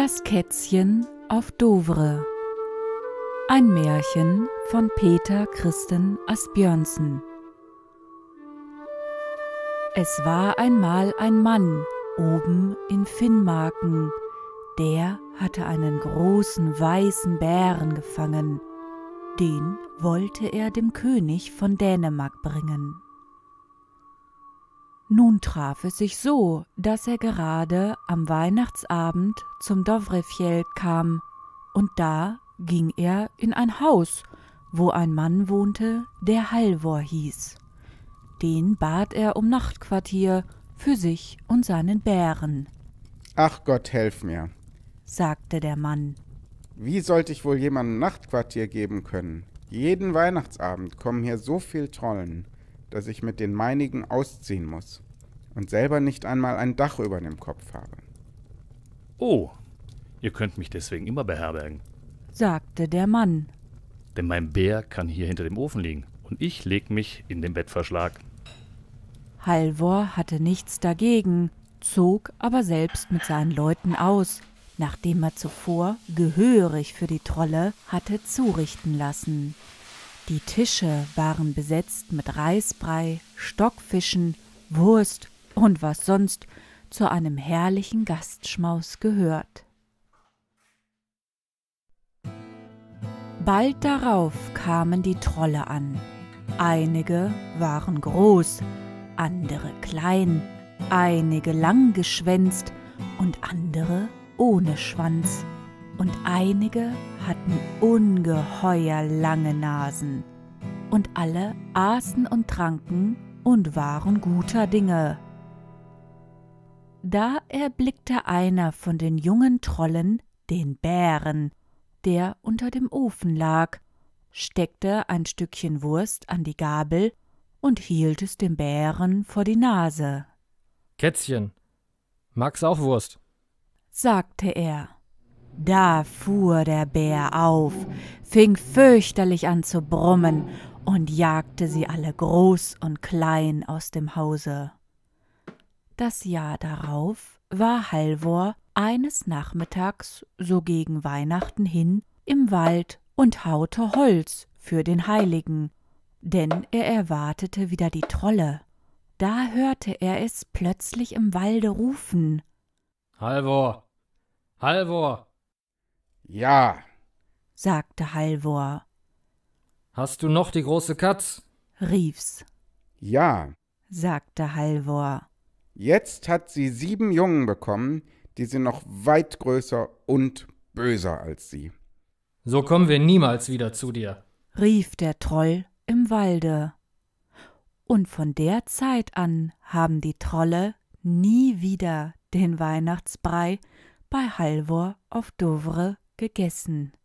Das Kätzchen auf Dovre. Ein Märchen von Peter Christen Asbjørnsen. Es war einmal ein Mann oben in Finnmarken, der hatte einen großen weißen Bären gefangen. Den wollte er dem König von Dänemark bringen. Nun traf es sich so, dass er gerade am Weihnachtsabend zum Dovrefjell kam, und da ging er in ein Haus, wo ein Mann wohnte, der Halvor hieß. Den bat er um Nachtquartier für sich und seinen Bären. »Ach Gott, helf mir«, sagte der Mann. »Wie sollte ich wohl jemandem Nachtquartier geben können? Jeden Weihnachtsabend kommen hier so viel Trollen, dass ich mit den meinigen ausziehen muss und selber nicht einmal ein Dach über dem Kopf habe.« »Oh, ihr könnt mich deswegen immer beherbergen«, sagte der Mann. »Denn mein Bär kann hier hinter dem Ofen liegen und ich leg mich in den Bettverschlag.« Halvor hatte nichts dagegen, zog aber selbst mit seinen Leuten aus, nachdem er zuvor gehörig für die Trolle hatte zurichten lassen. Die Tische waren besetzt mit Reisbrei, Stockfischen, Wurst und was sonst zu einem herrlichen Gastschmaus gehört. Bald darauf kamen die Trolle an. Einige waren groß, andere klein, einige langgeschwänzt und andere ohne Schwanz, und einige hatten ungeheuer lange Nasen. Und alle aßen und tranken und waren guter Dinge. Da erblickte einer von den jungen Trollen den Bären, der unter dem Ofen lag, steckte ein Stückchen Wurst an die Gabel und hielt es dem Bären vor die Nase. »Kätzchen, magst auch Wurst?« sagte er. Da fuhr der Bär auf, fing fürchterlich an zu brummen und jagte sie alle groß und klein aus dem Hause. Das Jahr darauf war Halvor eines Nachmittags so gegen Weihnachten hin im Wald und haute Holz für den Heiligen, denn er erwartete wieder die Trolle. Da hörte er es plötzlich im Walde rufen. »Halvor! Halvor!« »Ja«, sagte Halvor. »Hast du noch die große Katz?« rief's. »Ja, sagte Halvor. jetzt hat sie 7 Jungen bekommen, die sind noch weit größer und böser als sie.« »So kommen wir niemals wieder zu dir«, rief der Troll im Walde. Und von der Zeit an haben die Trolle nie wieder den Weihnachtsbrei bei Halvor auf Dovre gegessen.